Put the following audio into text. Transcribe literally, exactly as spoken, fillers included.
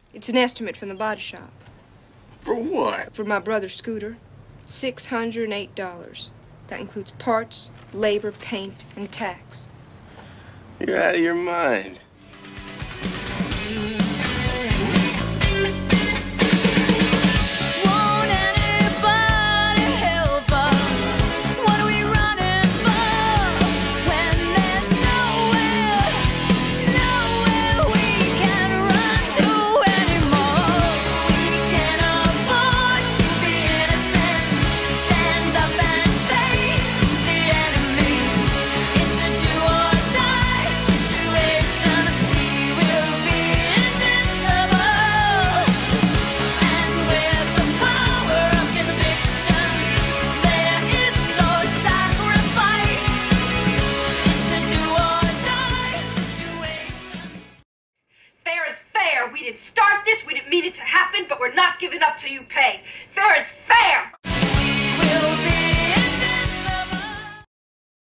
It's an estimate from the body shop. For what? For my brother's scooter. six hundred eight dollars. That includes parts, labor, paint, and tax. You're out of your mind. We didn't start this, we didn't mean it to happen, but we're not giving up till you pay. Fair is fair!